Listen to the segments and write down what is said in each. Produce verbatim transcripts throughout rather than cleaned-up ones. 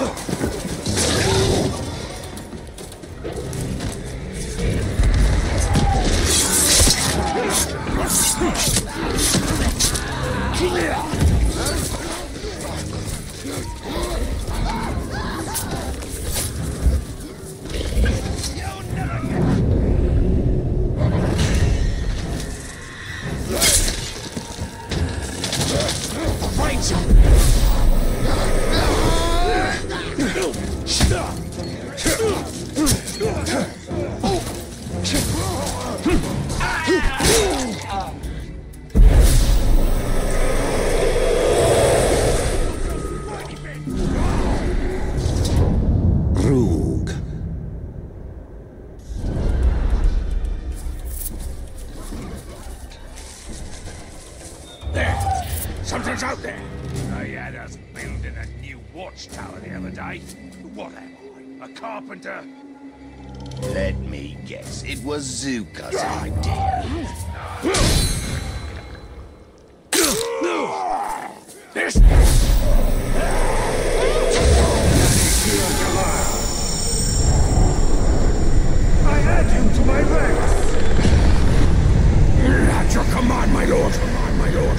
Something's out there. They had us building a new watchtower the other day. What am I, a carpenter? Let me guess, it was Zuka's idea. This... I add you to my ranks. At your command, my lord. Command, my lord.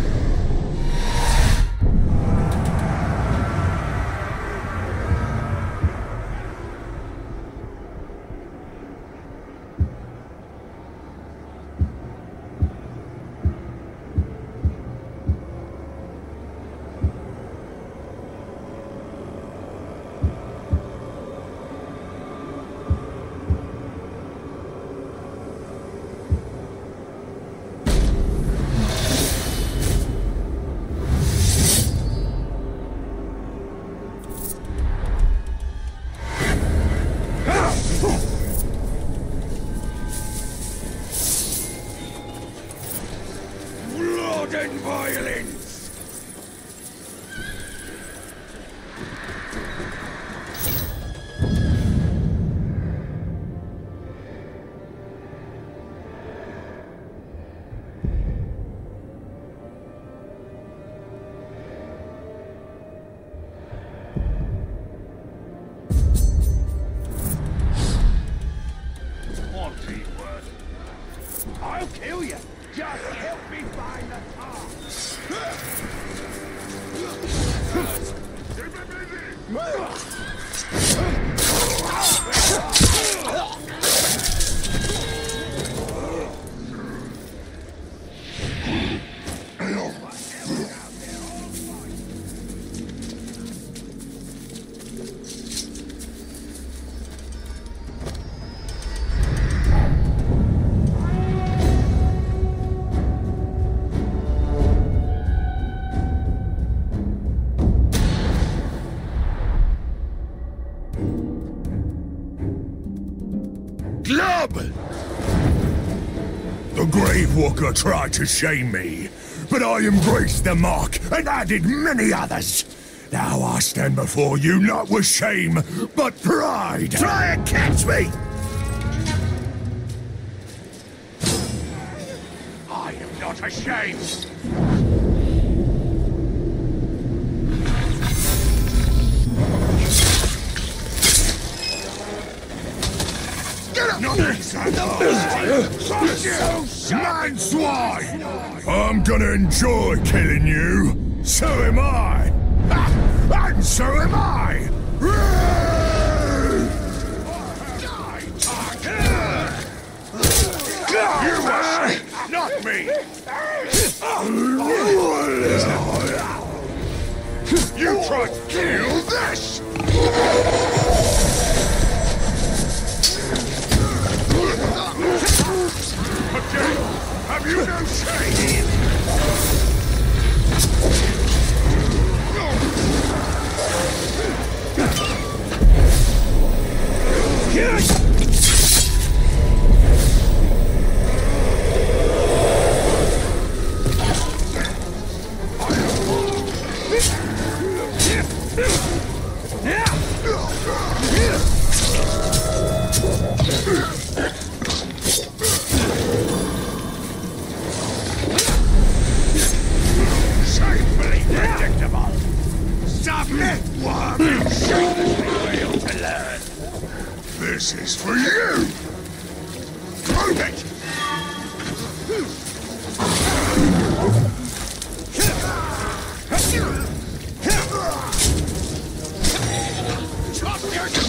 Blood and violence! I'll kill you! Just help me find the car! Glub! The Gravewalker tried to shame me, but I embraced the mark and added many others. Now I stand before you not with shame, but pride. Try and catch me! I am not ashamed! Man swine! I'm gonna enjoy killing you. So am I. Ah, and so am I. You were not me! You tried to kill this! Okay, have you no shame? Shamefully predictable! Submit! I've been shamelessly failed to learn. This is for you! Prove it! Drop your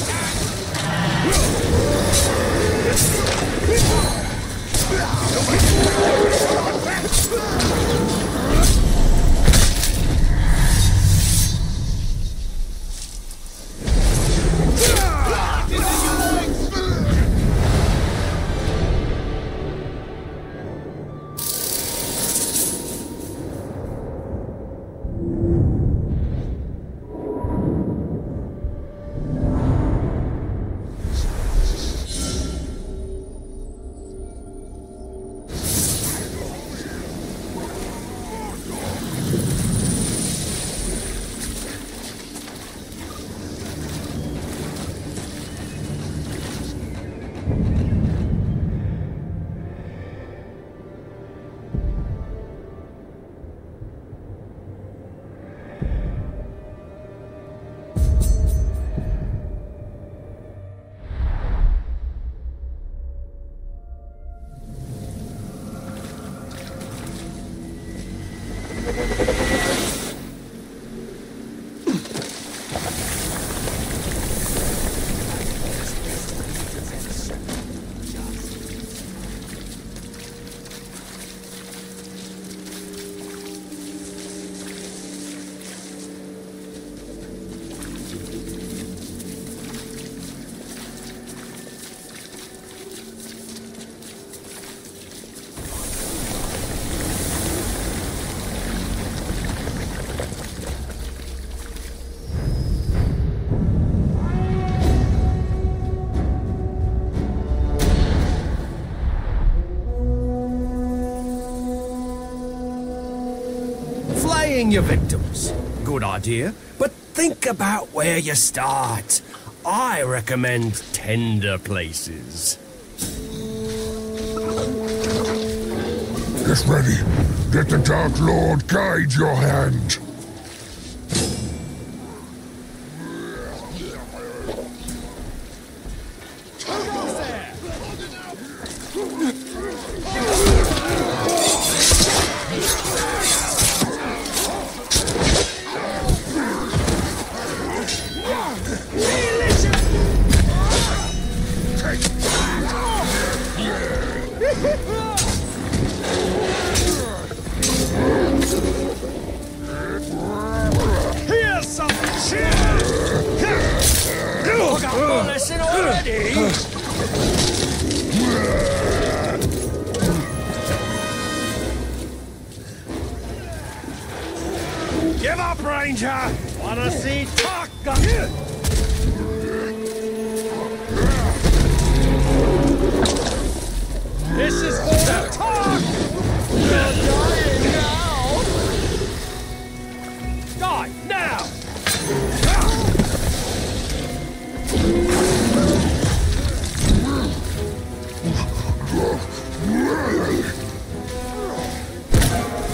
Your victims. Good idea, but think about where you start. I recommend tender places. Get ready. Let the Dark Lord guide your hand. Here's some shit! You got a lesson already! Give up, Ranger! Wanna see Top Gun? This is for the talk! You're dying now! Die, now!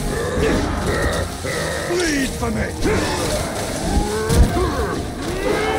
Bleed for me!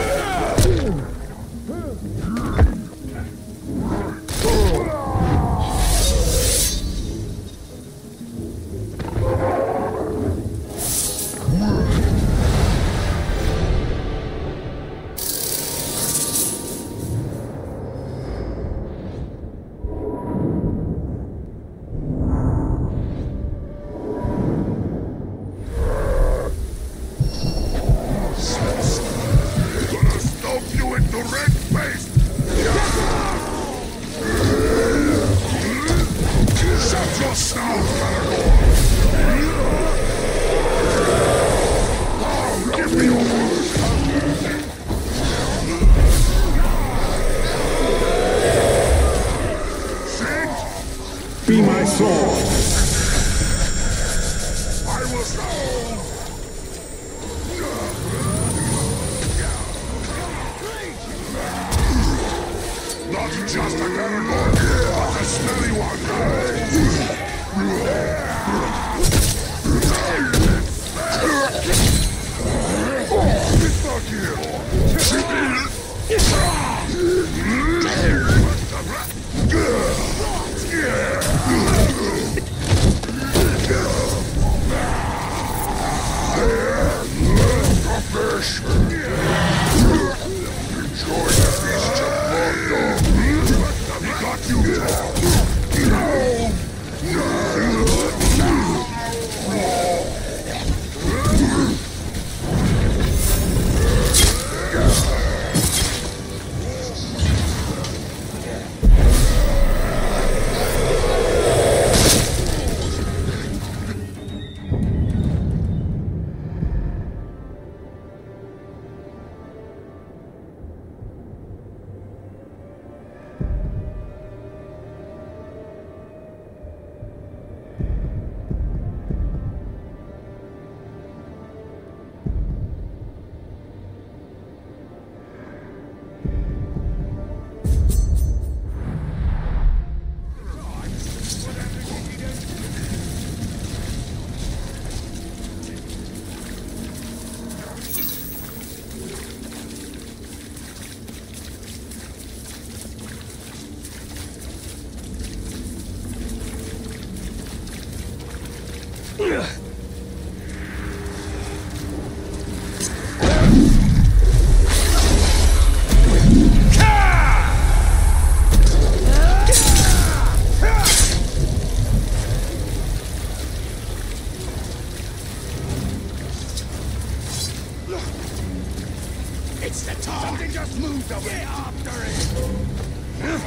It's the time! Something just moved over! Get after it!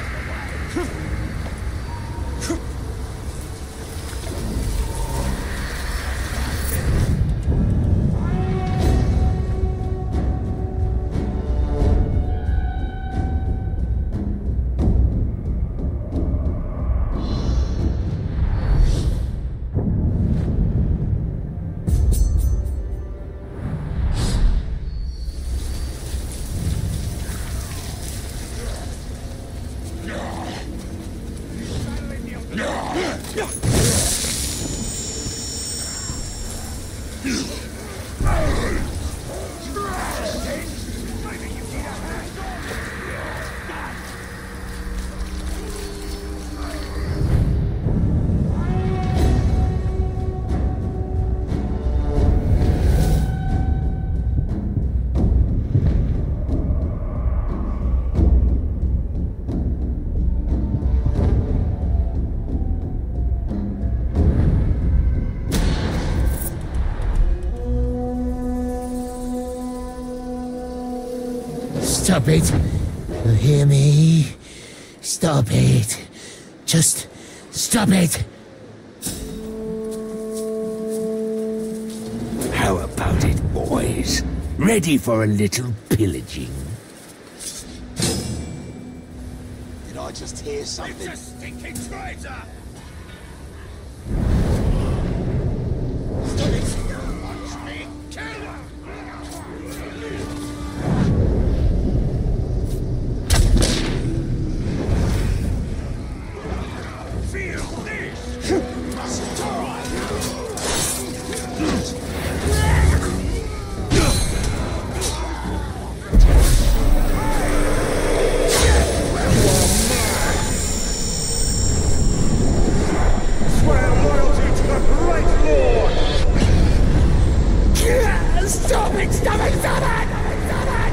Stop it. You hear me? Stop it. Just stop it. How about it, boys? Ready for a little pillaging? Did I just hear something? It's a stinking traitor! Watch me kill her! Stop it! Stop it! Stop it! Stop it!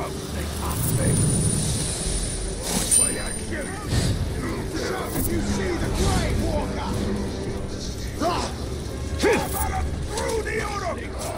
sneak up me. Watch where you shoot. Shout if you see the Grey Walker! Ah! How about him through the auto?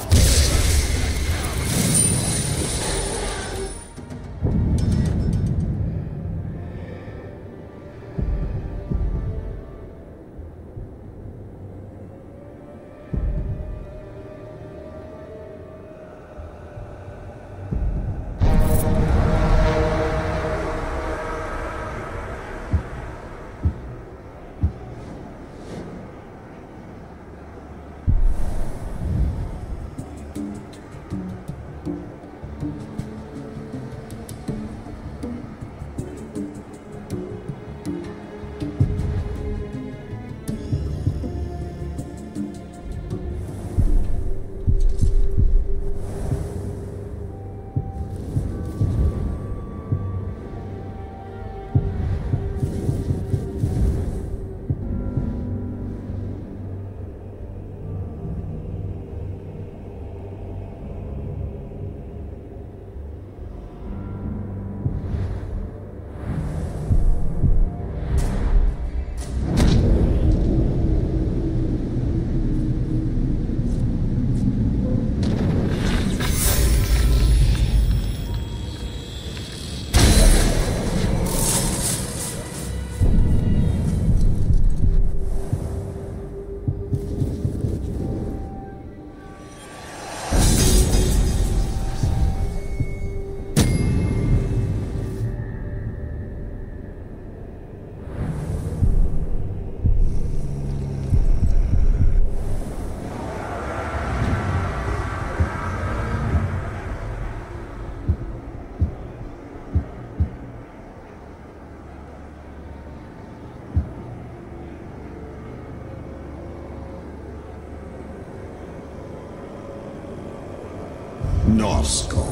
Norsko.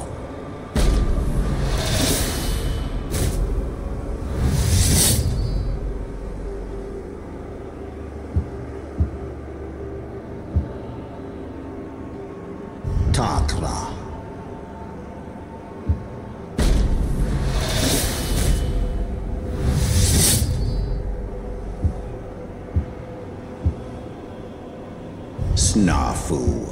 Takra. Snafu.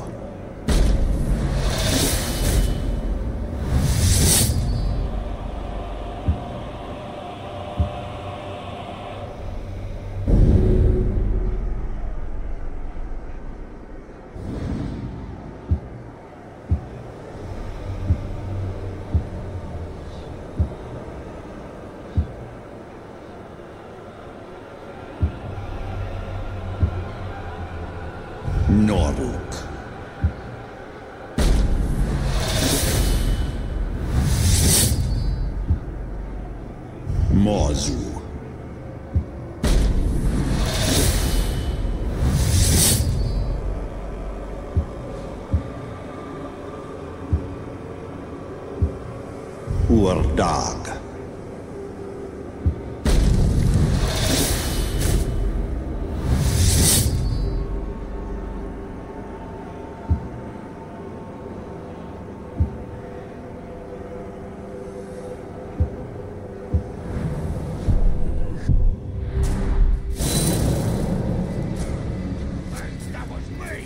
Noruk. Mozu. Urdag. That was me!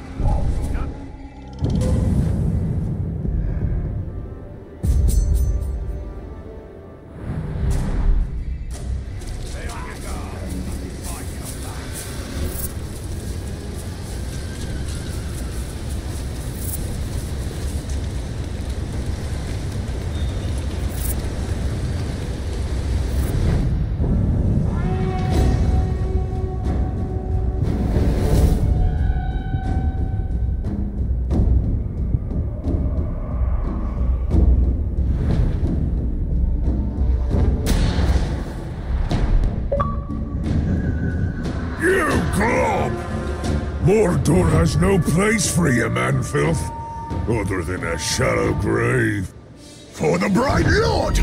There you go. Fight your back. You glob! Mordor has no place for you, man-filth, other than a shallow grave. For the Bright Lord!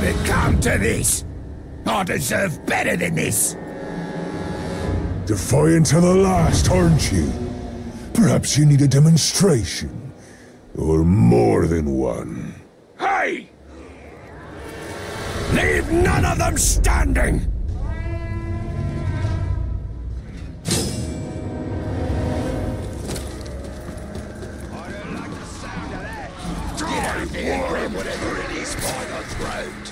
have it come to this? I deserve better than this. Defiant to the last, aren't you? Perhaps you need a demonstration. Or more than one. Hey! Leave none of them standing! Grab whatever it is by the throat.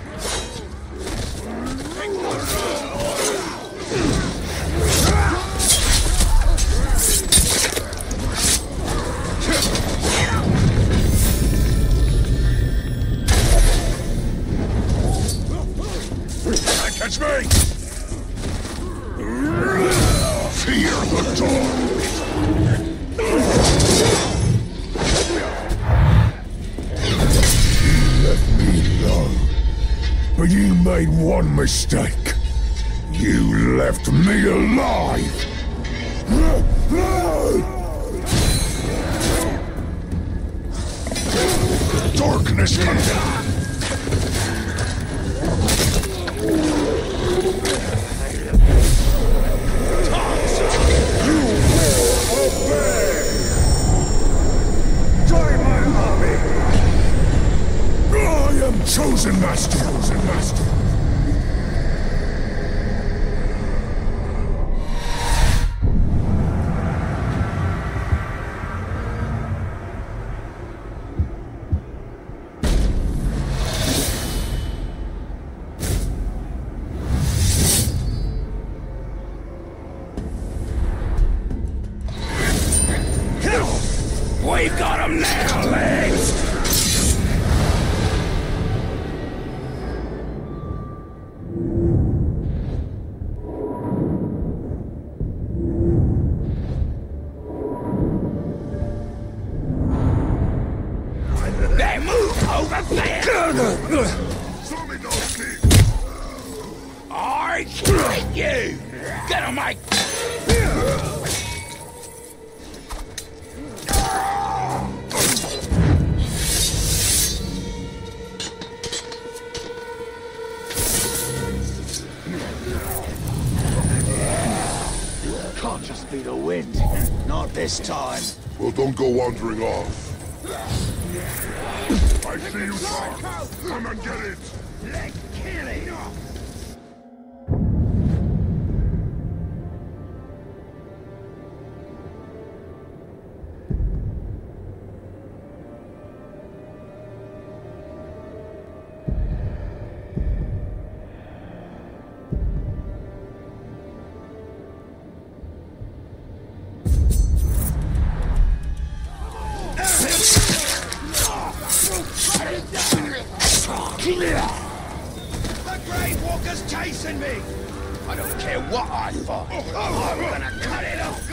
Catch me! Fear the dark! But you made one mistake. You left me alive! Darkness comes down! You will obey! Join my army! I am chosen master! Chosen master! We've got him now, legs! They move over there! I hate you! Get him, mate! Can't just be the wind. Not this time. Well, don't go wandering off. I see you, sir! Come and get it! Let's kill it! The Grey Walker's chasing me! I don't care what I find. I'm gonna cut it off.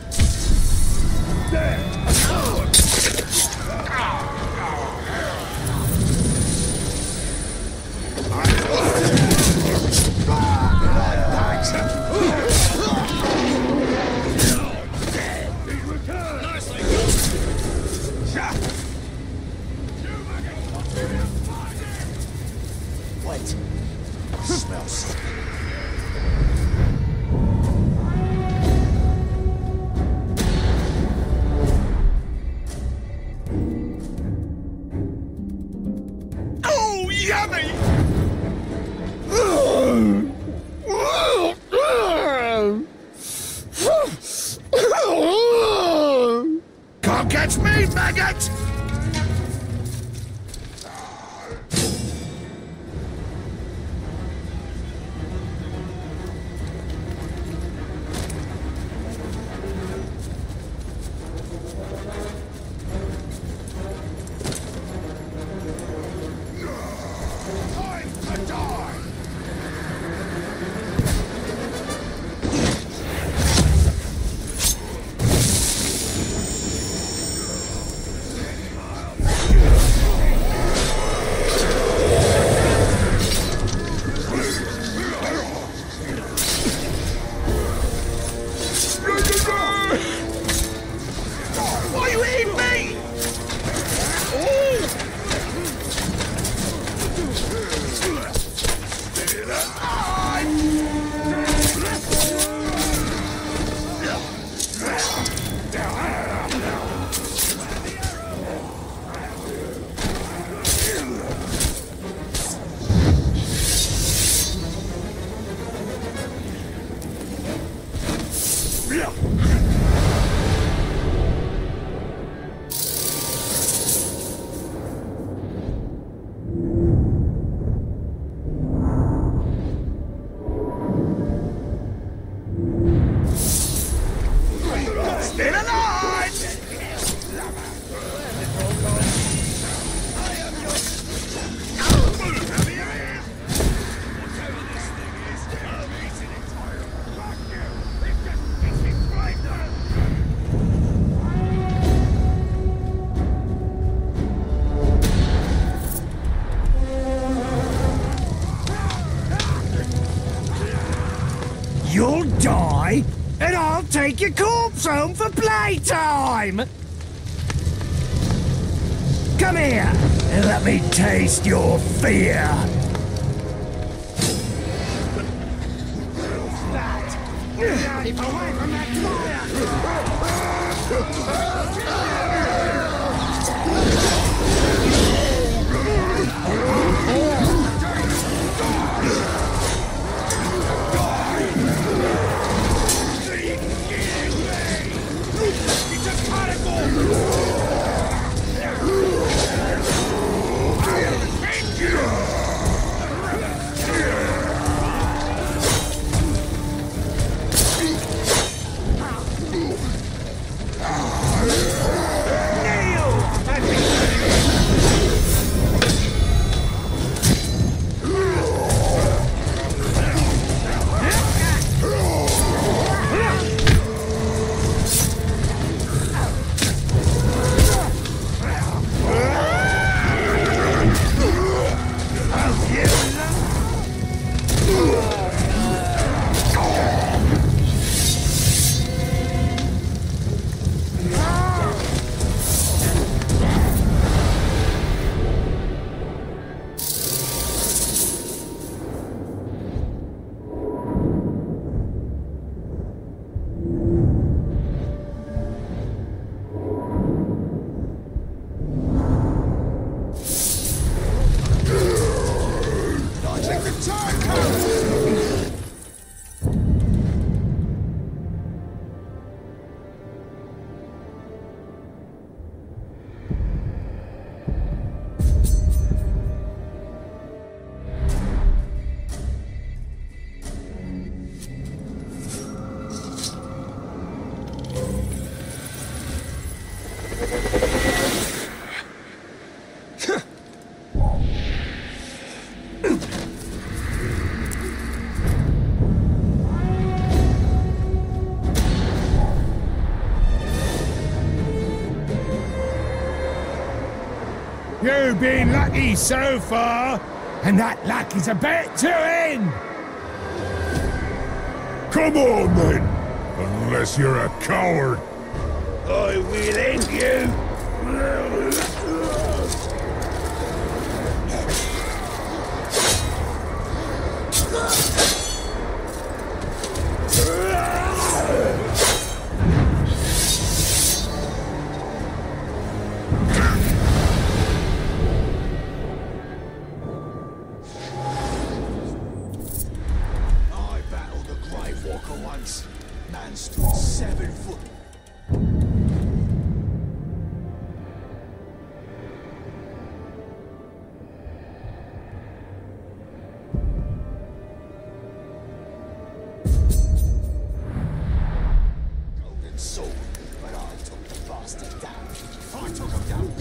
Wait. Smells. Oh, yummy! Can't catch me, maggot! Time to die! take your corpse home for playtime! Come here, and let me taste your fear! Keep away from that You've been lucky so far, and that luck is about to end! Come on, then! Unless you're a coward. I will end you! Man stood seven foot. Golden sword, but I took the bastard down. I took him down.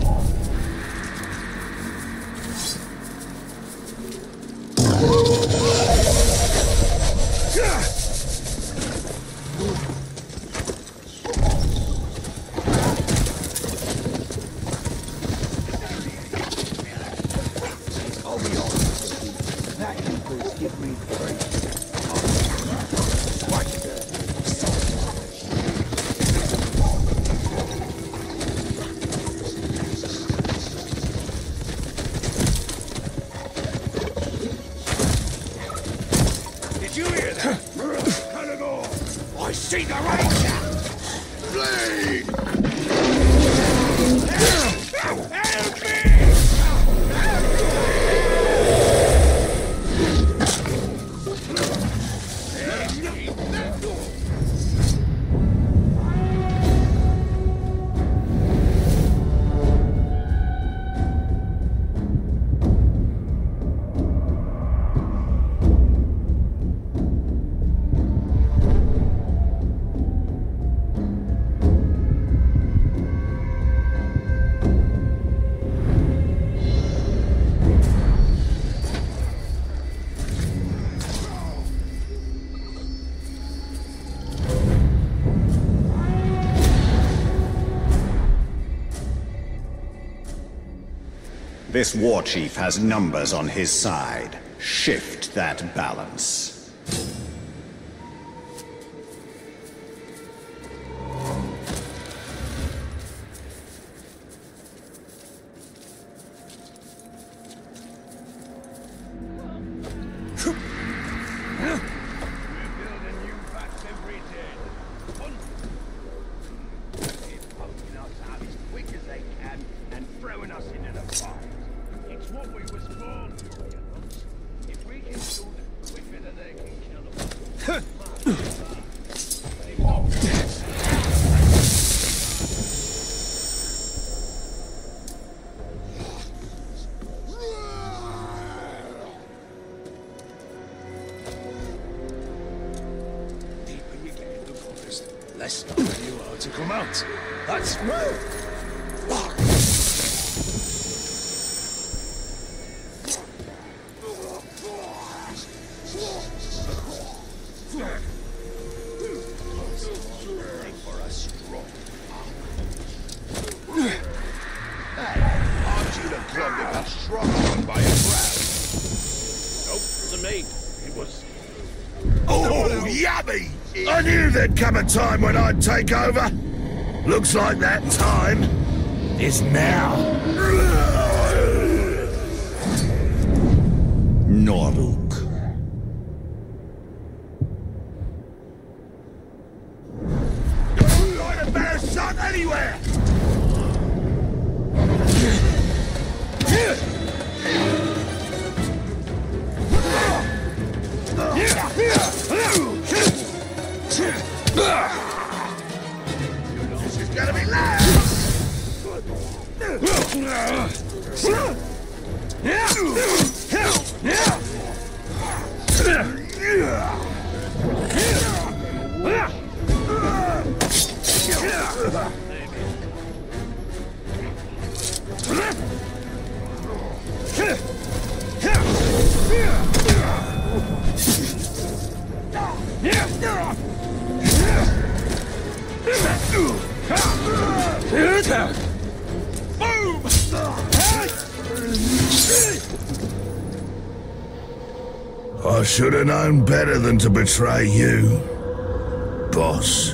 I see the ranger! Blade! Help! Help me! This war chief has numbers on his side. Shift that balance. what we was born for, you know. If we can do the quicker than they can kill them. They won't dance. Deeper you get in the forest, less likely you are to come out. That's right. For a straw. Hey, aren't you the club that got strung on by a crowd? Nope, wasn't me. It was... Oh, yummy! I knew there'd come a time when I'd take over. Looks like that time is now. Noruk. Not a better shot anywhere! This is gonna be loud! I should have known better than to betray you, boss.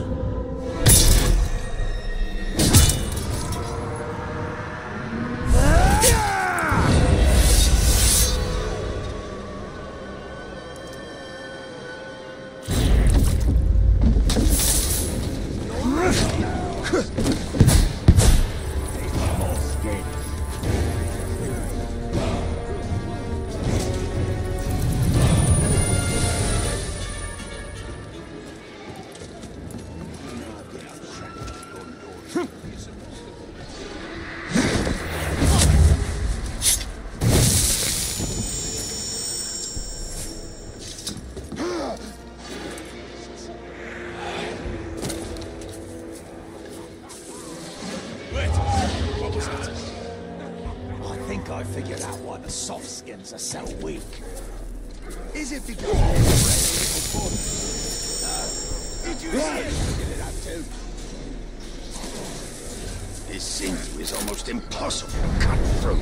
I think I figured out why the soft skins are so weak. Is it because they're little uh, did you hear? Figured it out too. This sinew is almost impossible to cut through.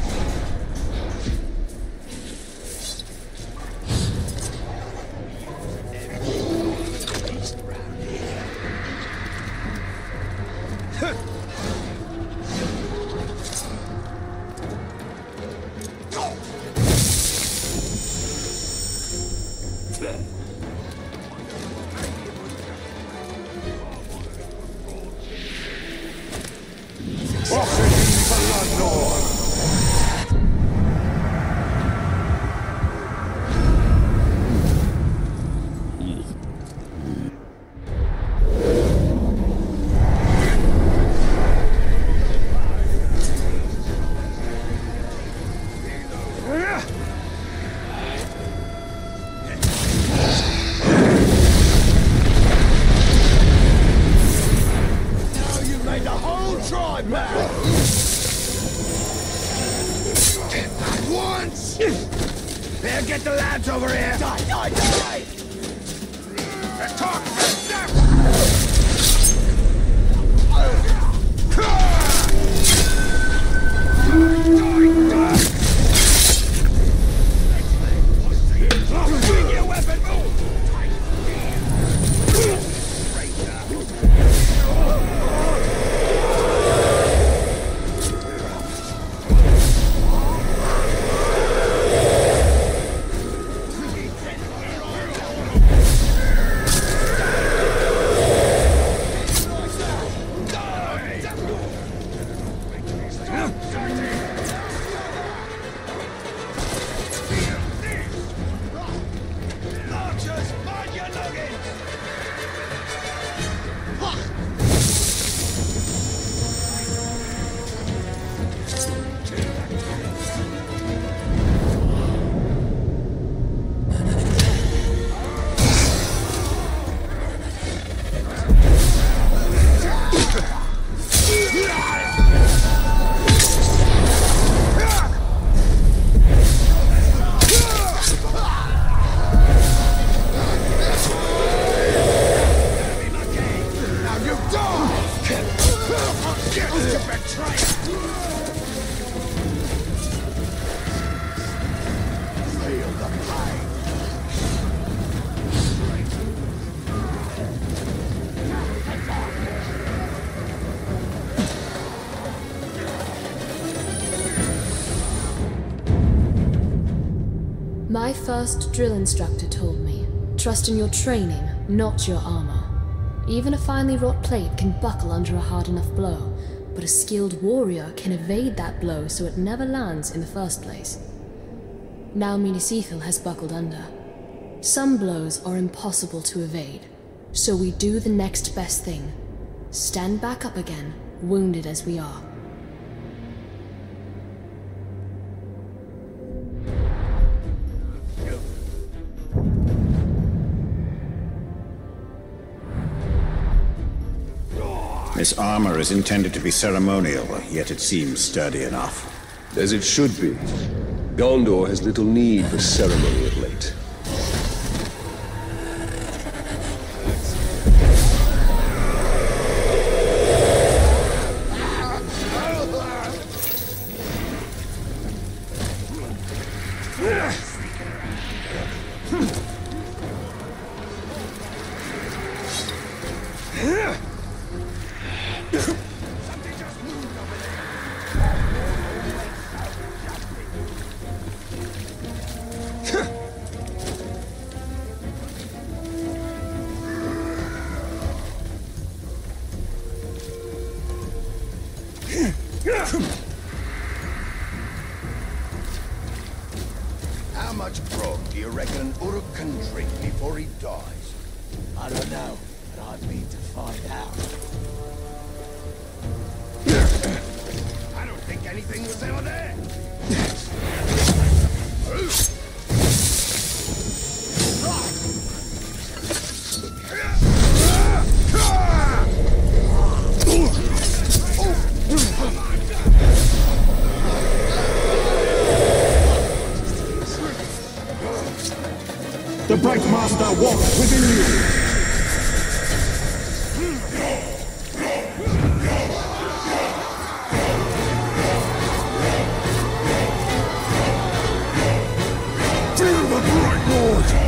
Better get the lads over here! Die, die, die! Let's talk! Bring your weapon, move! My first drill instructor told me, trust in your training, not your armor. Even a finely wrought plate can buckle under a hard enough blow, but a skilled warrior can evade that blow so it never lands in the first place. Now Minisethil has buckled under. Some blows are impossible to evade, so we do the next best thing. Stand back up again, wounded as we are. This armor is intended to be ceremonial, yet it seems sturdy enough. As it should be. Gondor has little need for ceremony of late. How much grog do you reckon Uruk can drink before he dies? I don't know, but I mean to find out. I don't think anything was ever there. The Bright Master walks within you! Feel the Bright Lord!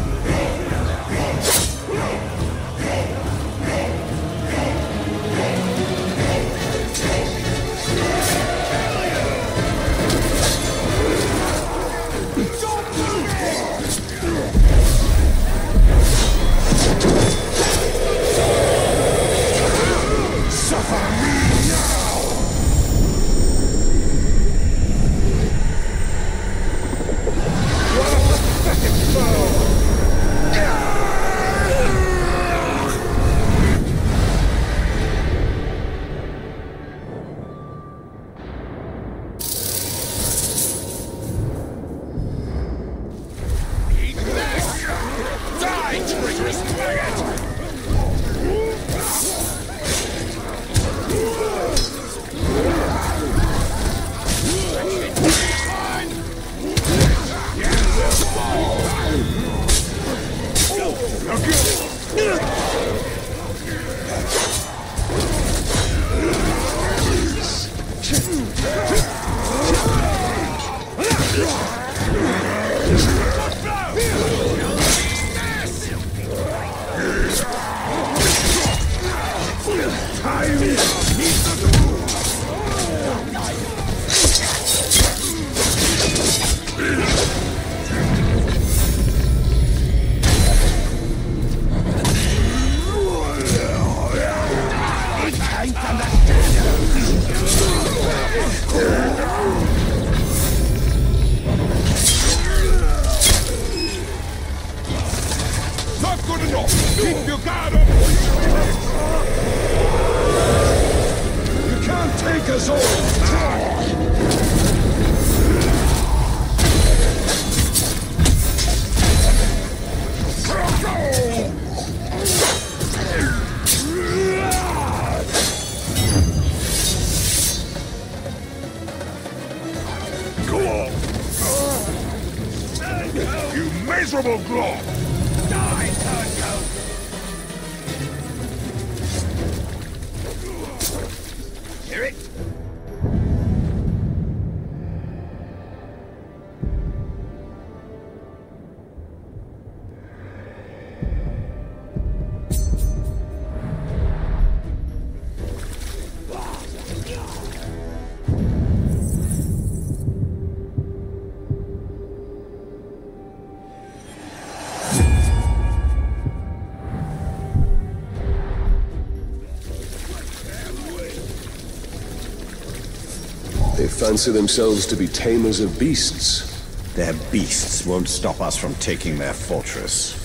Not good enough! Keep your guard up! You can't take us all! miserable glob! Die, turncoat! Hear it? They fancy themselves to be tamers of beasts. Their beasts won't stop us from taking their fortress.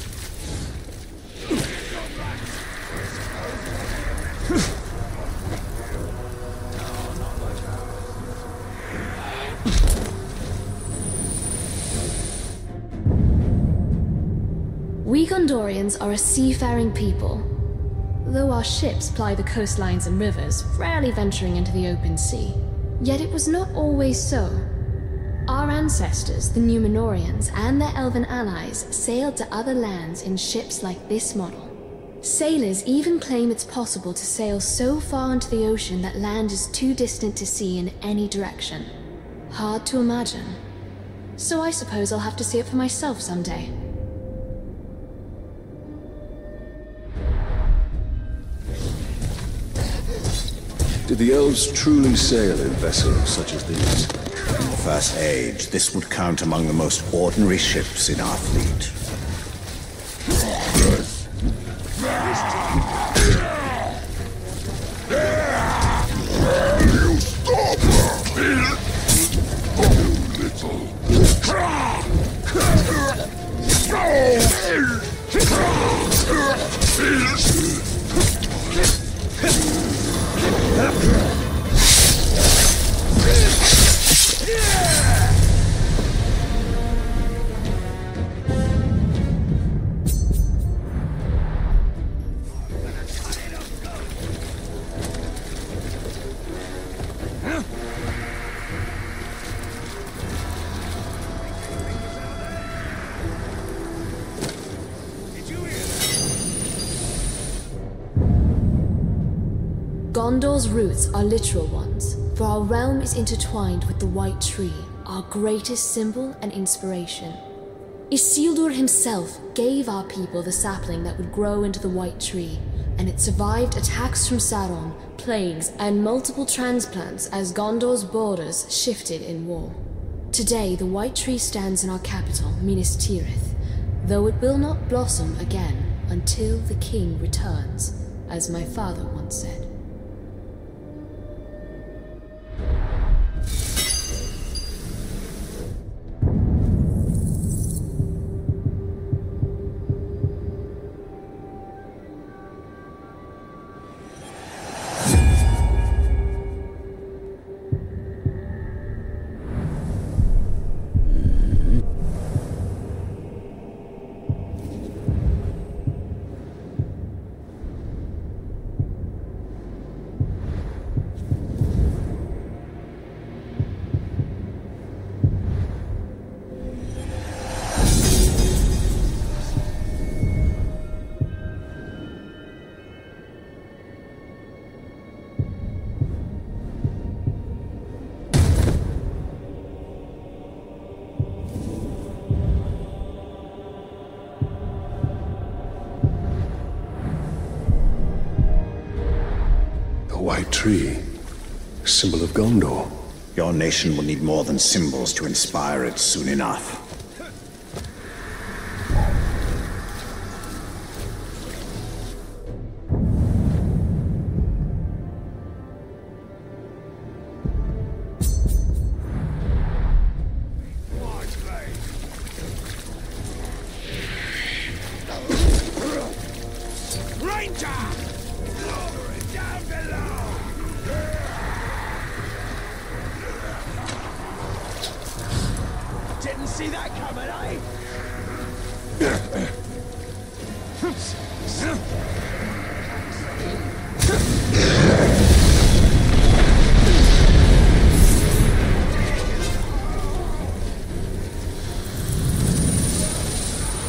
We Gondorians are a seafaring people. Though our ships ply the coastlines and rivers, rarely venturing into the open sea. Yet it was not always so. Our ancestors, the Numenorians, and their elven allies sailed to other lands in ships like this model. Sailors even claim it's possible to sail so far into the ocean that land is too distant to see in any direction. Hard to imagine. So I suppose I'll have to see it for myself someday. Did the elves truly sail in vessels such as these? In the First Age, this would count among the most ordinary ships in our fleet. You stop! Gondor's roots are literal ones, for our realm is intertwined with the White Tree, our greatest symbol and inspiration. Isildur himself gave our people the sapling that would grow into the White Tree, and it survived attacks from Sauron, plagues, and multiple transplants as Gondor's borders shifted in war. Today, the White Tree stands in our capital, Minas Tirith, though it will not blossom again until the king returns, as my father once said. White Tree, symbol of Gondor. Your nation will need more than symbols to inspire it soon enough. See that coming, eh?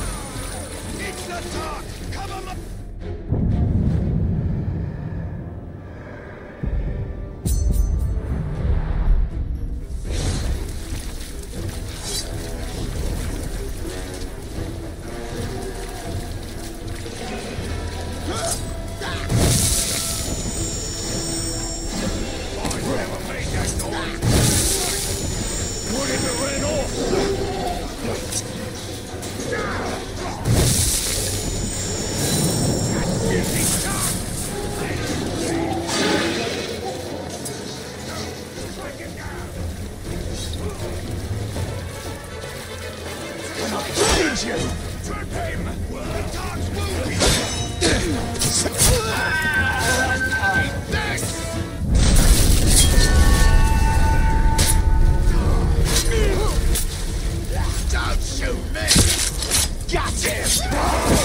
Did you? Trip him! The dogs will be this! Don't shoot me! Got him!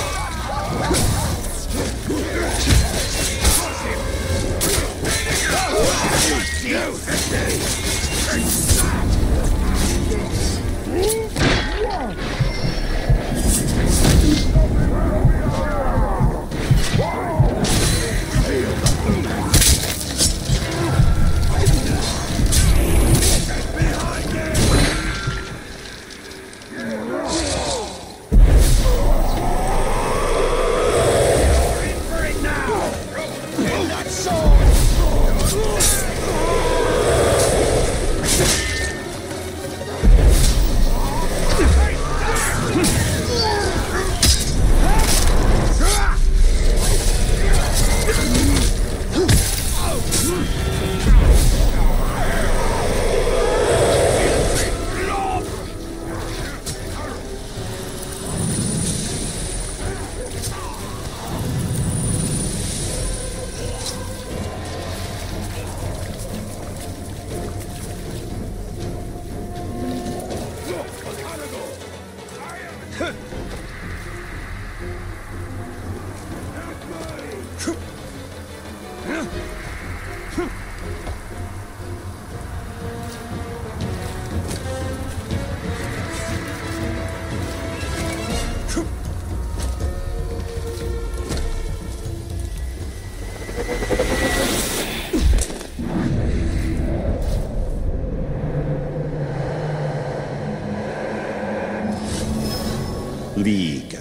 League.